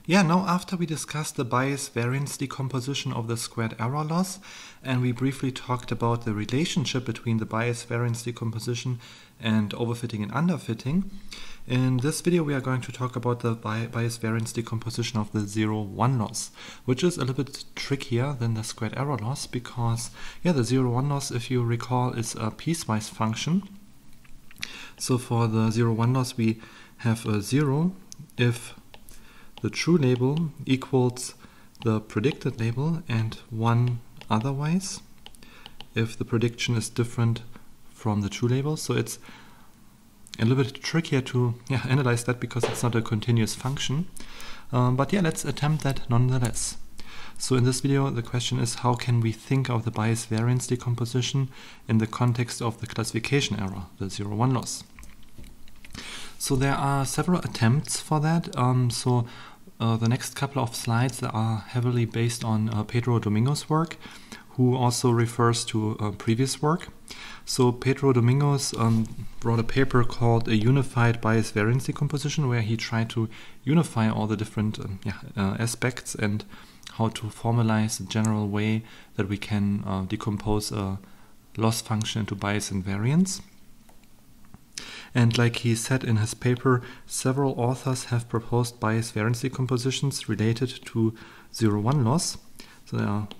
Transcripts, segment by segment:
Yeah, now after we discussed the bias variance decomposition of the squared error loss, and we briefly talked about the relationship between the bias variance decomposition and overfitting and underfitting, in this video we are going to talk about the bias variance decomposition of the 0,1 loss, which is a little bit trickier than the squared error loss because, the 0,1 loss, if you recall, is a piecewise function. So for the 0,1 loss we have a 0 if the true label equals the predicted label and 1 otherwise, if the prediction is different from the true label. So it's a little bit trickier to analyze that because it's not a continuous function. But let's attempt that nonetheless. So in this video the question is, how can we think of the bias variance decomposition in the context of the classification error, the 0,1 loss? So there are several attempts for that. The next couple of slides are heavily based on Pedro Domingo's work, who also refers to previous work. So Pedro Domingos wrote a paper called A Unified Bias Variance Decomposition, where he tried to unify all the different aspects and how to formalize a general way that we can decompose a loss function into bias and variance. And like he said in his paper, several authors have proposed bias variance decompositions related to 0,1 loss. So there are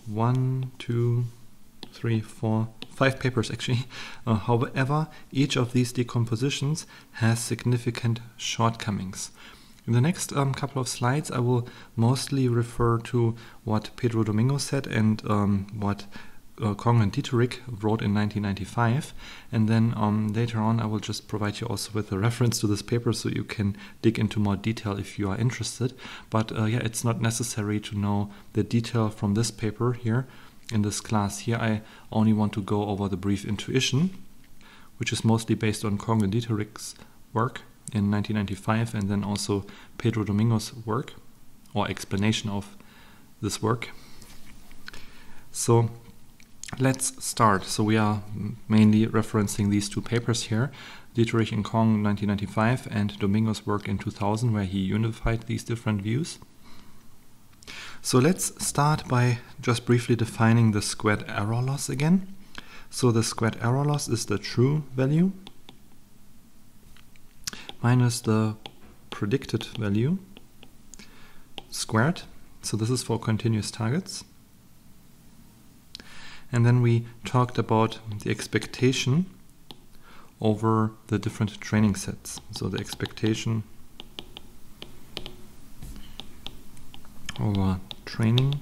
5 papers actually. However, each of these decompositions has significant shortcomings. In the next couple of slides, I will mostly refer to what Pedro Domingo said and what Kong and Dieterich wrote in 1995, and then later on I will just provide you also with a reference to this paper so you can dig into more detail if you are interested. But it's not necessary to know the detail from this paper here in this class. Here I only want to go over the brief intuition, which is mostly based on Kong and Dieterich's work in 1995 and then also Pedro Domingo's work or explanation of this work. So let's start. So we are mainly referencing these two papers here, Dieterich and Kong 1995 and Domingo's work in 2000, where he unified these different views. So let's start by just briefly defining the squared error loss again. So the squared error loss is the true value minus the predicted value squared. So this is for continuous targets. And then we talked about the expectation over the different training sets. So the expectation over training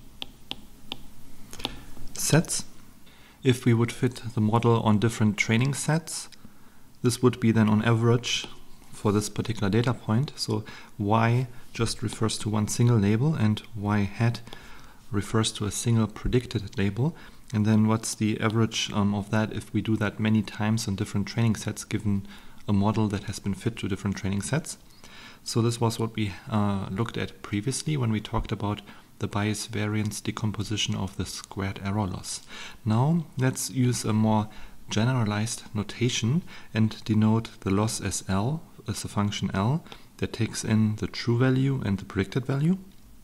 sets. If we would fit the model on different training sets, this would be then on average for this particular data point. So y just refers to one single label and y hat refers to a single predicted label, and then what's the average of that if we do that many times on different training sets given a model that has been fit to different training sets. So this was what we looked at previously when we talked about the bias variance decomposition of the squared error loss. Now let's use a more generalized notation and denote the loss as L, as a function L that takes in the true value and the predicted value.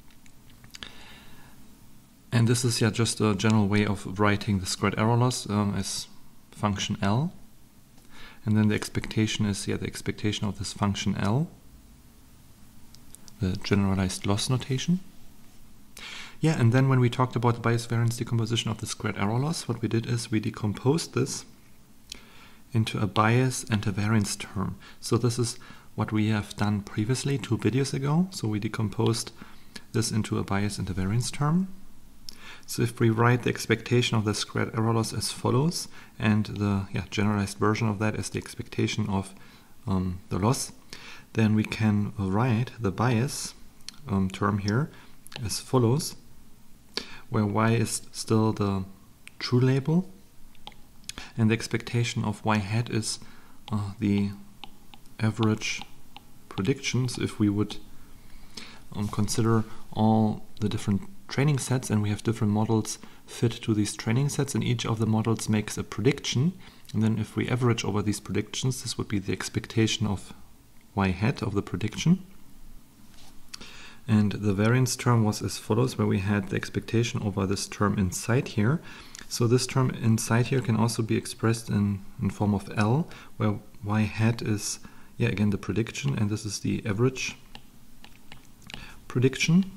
And this is just a general way of writing the squared error loss as function L. And then the expectation is the expectation of this function L, the generalized loss notation. And then when we talked about the bias variance decomposition of the squared error loss, what we did is we decomposed this into a bias and a variance term. So this is what we have done previously 2 videos ago. So we decomposed this into a bias and a variance term. So if we write the expectation of the squared error loss as follows, and the generalized version of that as the expectation of the loss, then we can write the bias term here as follows, where y is still the true label, and the expectation of y hat is the average predictions if we would consider all the different training sets, and we have different models fit to these training sets, and each of the models makes a prediction, and then if we average over these predictions, this would be the expectation of y hat of the prediction. And the variance term was as follows, where we had the expectation over this term inside here. So this term inside here can also be expressed in form of L, where y hat is, again, the prediction, and this is the average prediction.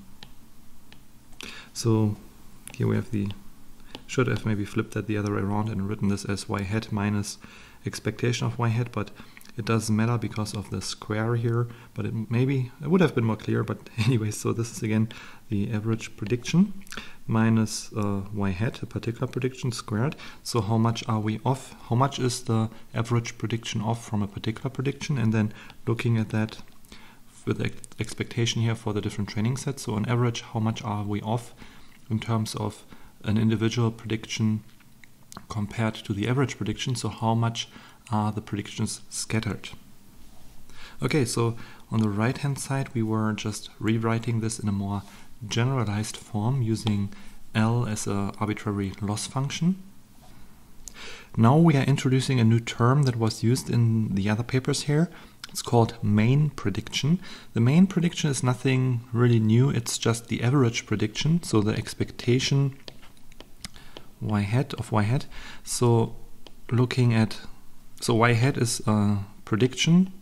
So here we have should have maybe flipped that the other way around and written this as y hat minus expectation of y hat, but it doesn't matter because of the square here, but it would have been more clear, but anyway, so this is again the average prediction minus y hat, a particular prediction, squared. So how much are we off? How much is the average prediction off from a particular prediction? And then looking at that with the expectation here for the different training sets. So on average, how much are we off in terms of an individual prediction compared to the average prediction? So how much are the predictions scattered? Okay, so on the right hand side we were just rewriting this in a more generalized form using L as an arbitrary loss function. Now we are introducing a new term that was used in the other papers here. It's called mean prediction. The mean prediction is nothing really new, it's just the average prediction, so the expectation y hat of y hat. So looking at, so y hat is a prediction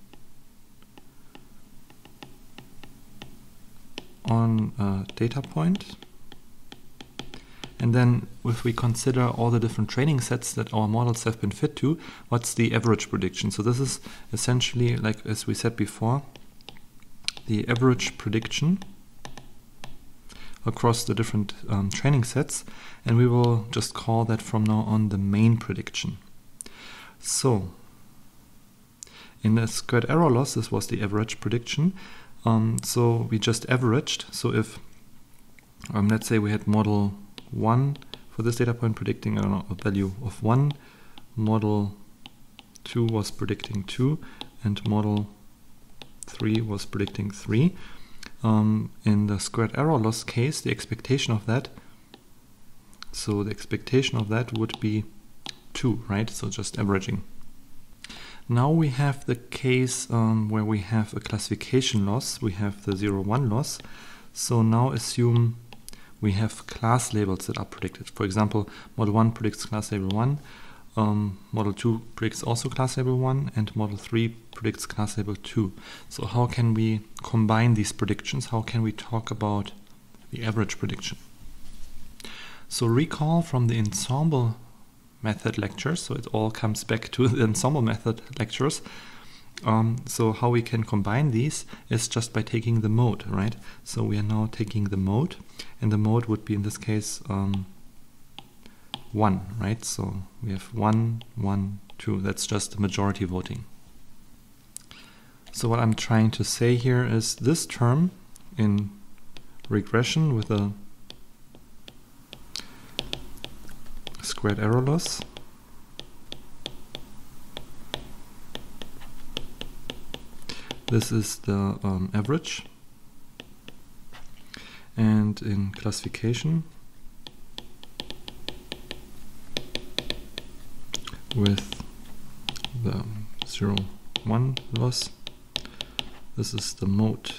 on a data point, and then if we consider all the different training sets that our models have been fit to, what's the average prediction? So this is essentially, like as we said before, the average prediction across the different training sets, and we will just call that from now on the mean prediction. So in the squared error loss, this was the average prediction. So we just averaged. So if let's say we had model 1 for this data point predicting, I don't know, a value of 1, model 2 was predicting 2, and model 3 was predicting 3. In the squared error loss case, the expectation of that, so the expectation of that would be 2, right? So just averaging. Now we have the case where we have a classification loss, we have the 0-1 loss. So now assume we have class labels that are predicted. For example, model 1 predicts class label 1, model 2 predicts also class label 1, and model 3 predicts class label 2. So how can we combine these predictions? How can we talk about the average prediction? So recall from the ensemble method lectures, so it all comes back to the ensemble method lectures. So how we can combine these is just by taking the mode, right? So we are now taking the mode, and the mode would be in this case 1, right? So we have 1, 1, 2. That's just the majority voting. So what I'm trying to say here is this term in regression with a squared error loss this is the average, and in classification with the 0-1 loss, this is the mode.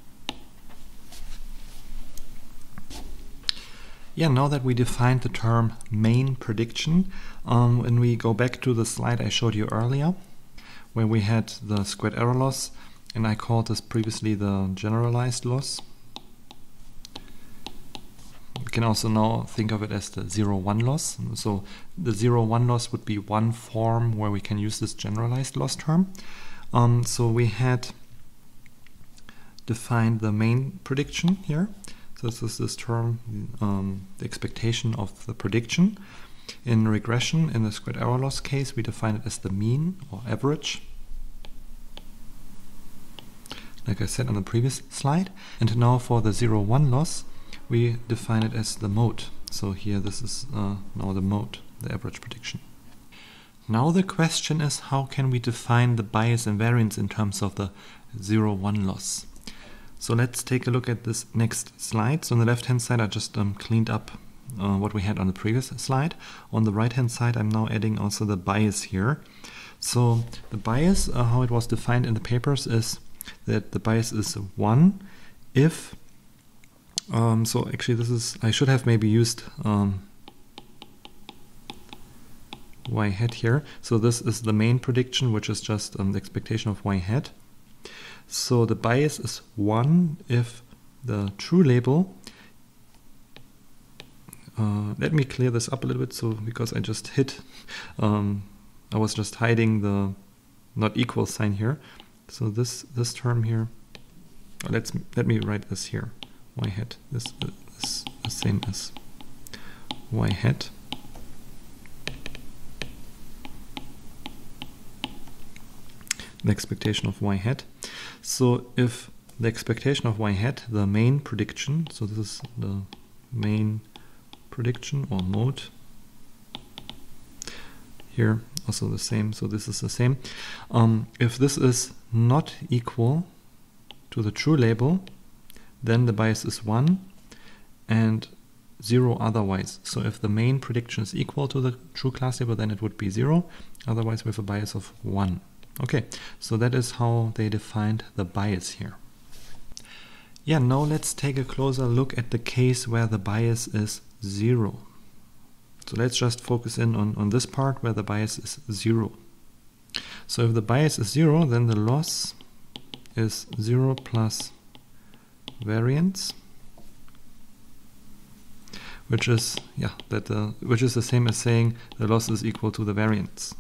Yeah, now that we defined the term mean prediction, when we go back to the slide I showed you earlier, where we had the squared error loss, and I called this previously the generalized loss. We can also now think of it as the 0-1 loss. So the 0-1 loss would be one form where we can use this generalized loss term. So we had defined the mean prediction here. So this is this term, the expectation of the prediction. In regression, in the squared error loss case, we define it as the mean or average, like I said on the previous slide. And now for the 0-1 loss, we define it as the mode. So here this is now the mode, the average prediction. Now the question is, how can we define the bias and variance in terms of the 0-1 loss? So let's take a look at this next slide. So on the left hand side I just cleaned up what we had on the previous slide. On the right hand side I'm now adding also the bias here. So the bias, how it was defined in the papers, is that the bias is 1 if So actually this is, I should have maybe used y hat here. So this is the main prediction, which is just the expectation of y hat. So the bias is 1 if the true label, let me clear this up a little bit, so because I just hit, I was just hiding the not equal sign here. So this term here, let me write this here, y hat, this is the same as y hat. The expectation of y hat. So if the expectation of y hat, the main prediction, so this is the main prediction or mode, here also the same, so this is the same. If this is not equal to the true label, then the bias is 1 and 0 otherwise. So if the main prediction is equal to the true class label, then it would be 0, otherwise we have a bias of 1. Okay, so that is how they defined the bias here. Yeah, now let's take a closer look at the case where the bias is 0. So let's just focus in on this part where the bias is 0. So if the bias is 0, then the loss is 0 plus variance, which is which is the same as saying the loss is equal to the variance.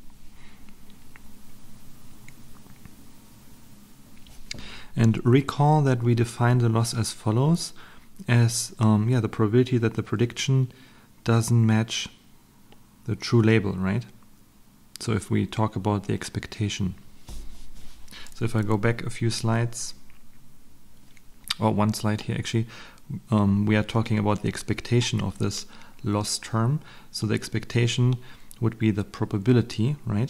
And recall that we define the loss as follows, as the probability that the prediction doesn't match the true label, right? So if we talk about the expectation. So if I go back a few slides, or one slide here actually, we are talking about the expectation of this loss term. So the expectation would be the probability, right?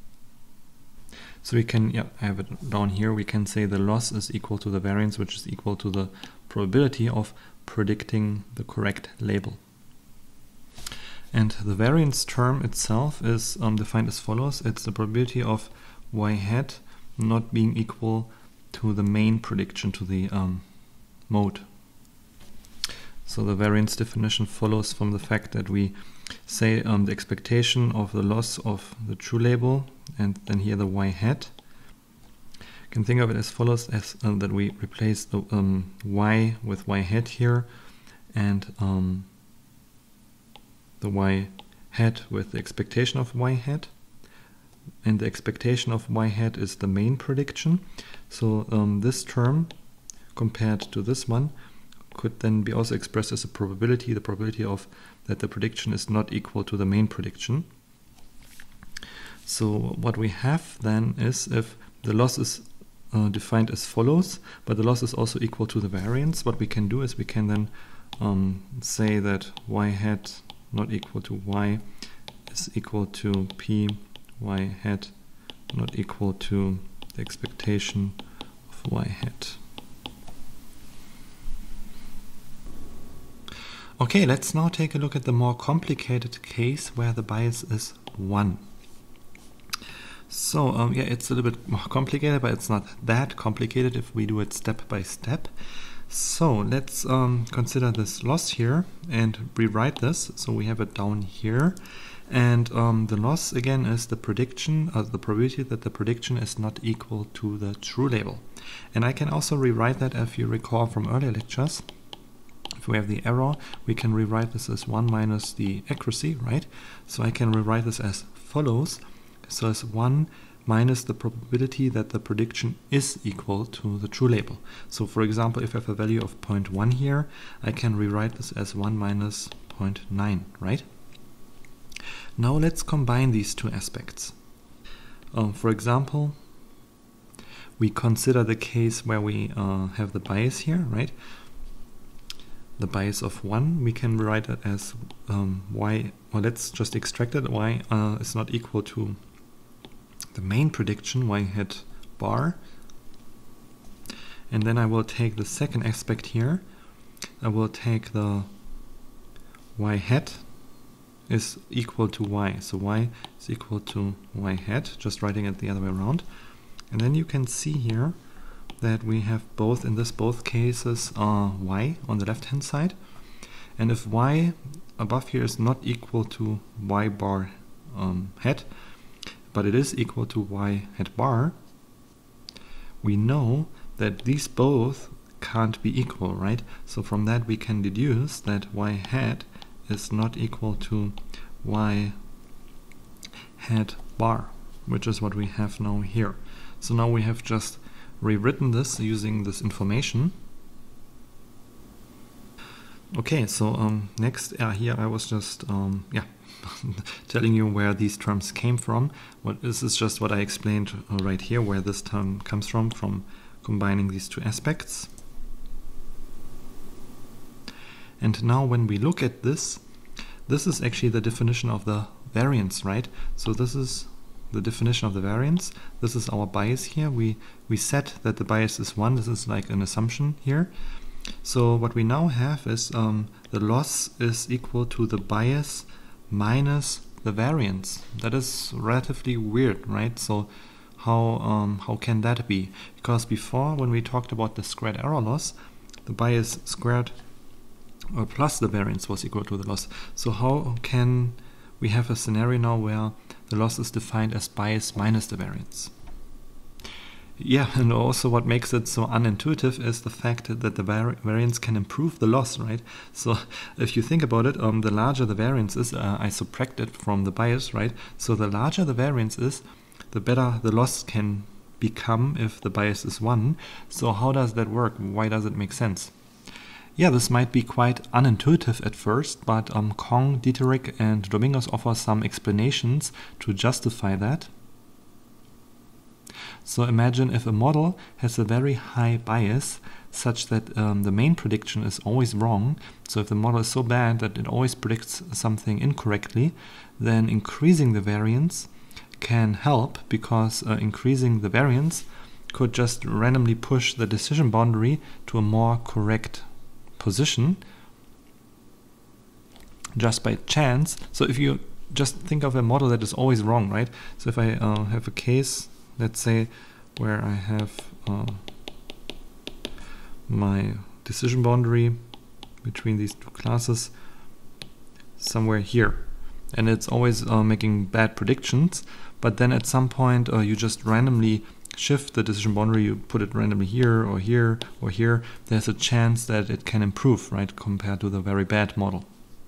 So we can, I have it down here, we can say the loss is equal to the variance, which is equal to the probability of predicting the correct label. And the variance term itself is defined as follows. It's the probability of y hat not being equal to the main prediction, to the mode. So the variance definition follows from the fact that we say the expectation of the loss of the true label, and then here the y hat. You can think of it as follows, as that we replace the y with y hat here, and the y hat with the expectation of y hat. And the expectation of y hat is the main prediction. So this term compared to this one could then be also expressed as a probability, the probability of that the prediction is not equal to the main prediction. So what we have then is, if the loss is defined as follows, but the loss is also equal to the variance, what we can do is we can then say that y hat not equal to y is equal to p y hat not equal to the expectation of y hat. Okay, let's now take a look at the more complicated case where the bias is 1. So it's a little bit more complicated, but it's not that complicated if we do it step by step. So let's consider this loss here and rewrite this. So we have it down here, and the loss again is the prediction, the probability that the prediction is not equal to the true label. And I can also rewrite that, if you recall from earlier lectures. If we have the error, we can rewrite this as 1 minus the accuracy, right? So I can rewrite this as follows. So it's 1 minus the probability that the prediction is equal to the true label. So for example, if I have a value of 0.1 here, I can rewrite this as 1 minus 0.9, right? Now let's combine these two aspects. For example, we consider the case where we have the bias here, right? The bias of 1, we can rewrite it as y, or let's just extract it, y is not equal to the main prediction, y hat bar. And then I will take the second aspect here. I will take the y hat is equal to y. So y is equal to y hat, just writing it the other way around. And then you can see here that we have both, in both cases, y on the left hand side. And if y above here is not equal to y bar hat, but it is equal to y hat bar, we know that these both can't be equal, right? So from that we can deduce that y hat is not equal to y hat bar, which is what we have now here. So now we have just rewritten this using this information. Okay, so next, here I was just telling you where these terms came from. This is just what I explained right here, where this term comes from combining these two aspects. And now when we look at this is actually the definition of the variance, right? So this is the definition of the variance. This is our bias here. We set that the bias is 1. This is like an assumption here. So what we now have is the loss is equal to the bias minus the variance. That is relatively weird, right? So how can that be? Because before, when we talked about the squared error loss, the bias squared or plus the variance was equal to the loss. So how can we have a scenario now where the loss is defined as bias minus the variance? Yeah, and also what makes it so unintuitive is the fact that the variance can improve the loss, right? So if you think about it, the larger the variance is, I subtract it from the bias, right? So the larger the variance is, the better the loss can become if the bias is 1. So how does that work? Why does it make sense? Yeah, this might be quite unintuitive at first, but Kong, Dieterich, and Domingos offer some explanations to justify that. So imagine if a model has a very high bias such that the main prediction is always wrong. So if the model is so bad that it always predicts something incorrectly, then increasing the variance can help, because increasing the variance could just randomly push the decision boundary to a more correct position just by chance. So if you just think of a model that is always wrong, right? So if I have a case, let's say, where I have my decision boundary between these two classes somewhere here, and it's always making bad predictions, but then at some point you just randomly shift the decision boundary, you put it randomly here or here or here, there's a chance that it can improve, right, compared to the very bad model.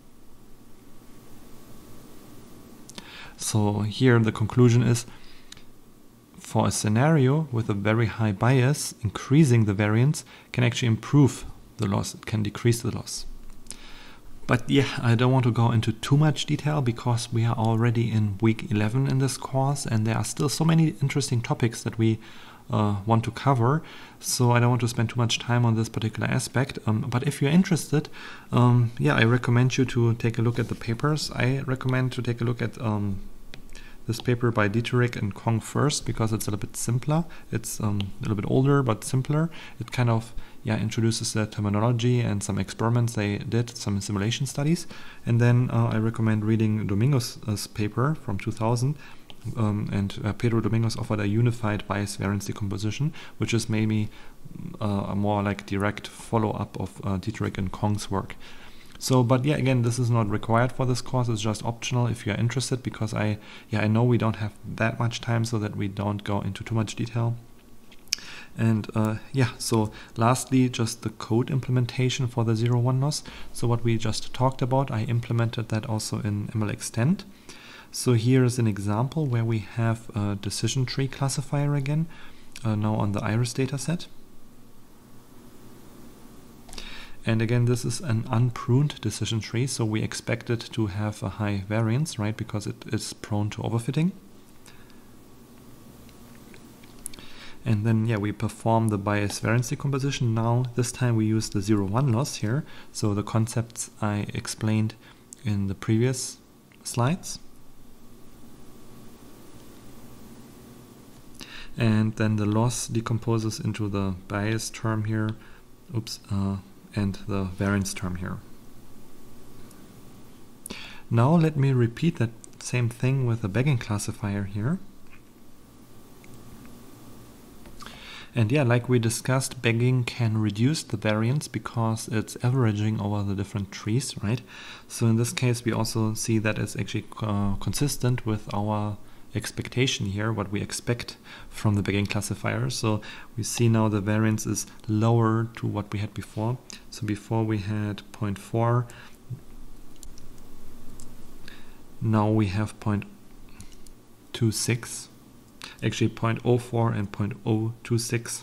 So here the conclusion is, for a scenario with a very high bias, increasing the variance can actually improve the loss, it can decrease the loss. But yeah, I don't want to go into too much detail because we are already in week 11 in this course and there are still so many interesting topics that we want to cover. So I don't want to spend too much time on this particular aspect. But if you're interested, yeah, I recommend you to take a look at the papers. I recommend to take a look at this paper by Dieterich and Kong first, because it's a little bit simpler. It's a little bit older but simpler. It kind of introduces the terminology and some experiments they did, some simulation studies. And then I recommend reading Domingos' paper from 2000. And Pedro Domingos offered a unified bias variance decomposition, which is maybe a more like direct follow-up of Dieterich and Kong's work. So, but yeah, again, this is not required for this course. It's just optional if you are interested, because I know we don't have that much time, so that we don't go into too much detail. And so lastly, just the code implementation for the 0-1 loss. So what we just talked about, I implemented that also in MLExtend. So here is an example where we have a decision tree classifier again, now on the iris dataset. And again, this is an unpruned decision tree, so we expect it to have a high variance, right, because it is prone to overfitting. And then, we perform the bias variance decomposition. Now, this time we use the 0-1 loss here, so the concepts I explained in the previous slides. And then the loss decomposes into the bias term here, and the variance term here. Now let me repeat that same thing with the Bagging classifier here. And yeah, like we discussed, bagging can reduce the variance because it's averaging over the different trees, right? So in this case, we also see that it's actually consistent with our expectation here, what we expect from the bagging classifier. So we see now the variance is lower to what we had before. So before we had 0.4, now we have 0.26, actually 0.04 and 0.026.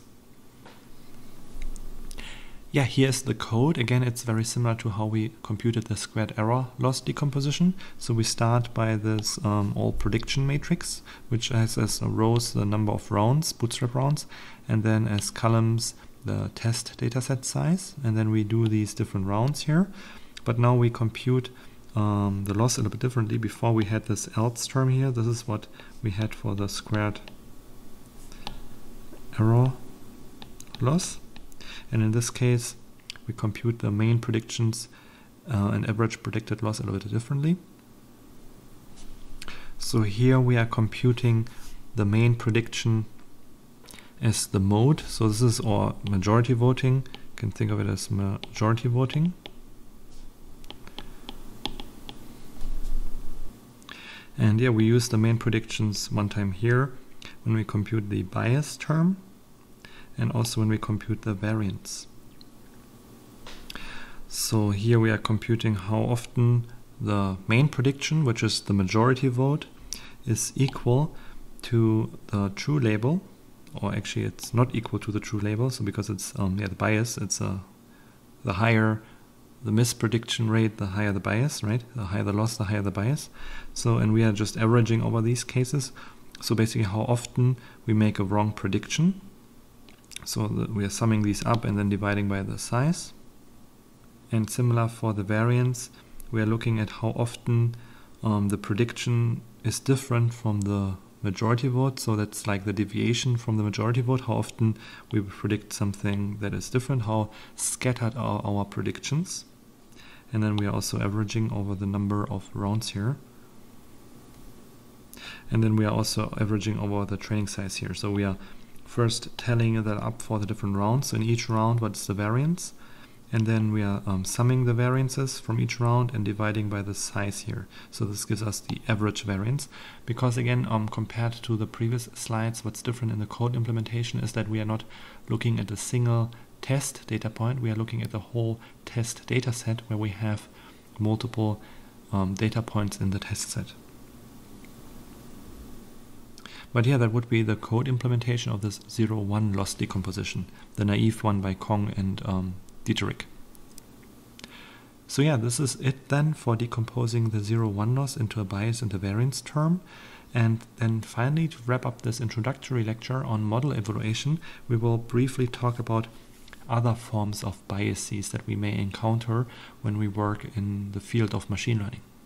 Yeah, here's the code. Again, it's very similar to how we computed the squared error loss decomposition. So we start by this all prediction matrix, which has as rows the number of rounds, bootstrap rounds, and then as columns the test dataset size. And then we do these different rounds here. But now we compute the loss a little bit differently. Before we had this else term here. This is what we had for the squared error loss. And in this case, we compute the main predictions and average predicted loss a little bit differently. So here we are computing the main prediction as the mode. So this is our majority voting. You can think of it as majority voting. And yeah, we use the main predictions one time here when we compute the bias term, and also when we compute the variance. So here we are computing how often the main prediction, which is the majority vote, is equal to the true label, or actually it's not equal to the true label. So because it's the bias, it's the higher the misprediction rate, the higher the bias, right? The higher the loss, the higher the bias. So, and we are just averaging over these cases. So basically how often we make a wrong prediction. So we are summing these up and then dividing by the size. And similar for the variance, we are looking at how often the prediction is different from the majority vote. So that's like the deviation from the majority vote, how often we predict something that is different, how scattered are our predictions. And then we are also averaging over the number of rounds here. And then we are also averaging over the training size here. So we are first tallying that up for the different rounds. So in each round, what's the variance? And then we are summing the variances from each round and dividing by the size here. So this gives us the average variance. Because again, compared to the previous slides, what's different in the code implementation is that we are not looking at a single test data point. We are looking at the whole test data set where we have multiple data points in the test set. But yeah, that would be the code implementation of this 0-1 loss decomposition, the naive one by Kong and Dieterich. So yeah, this is it then for decomposing the 0-1 loss into a bias and a variance term. And then finally, to wrap up this introductory lecture on model evaluation, we will briefly talk about other forms of biases that we may encounter when we work in the field of machine learning.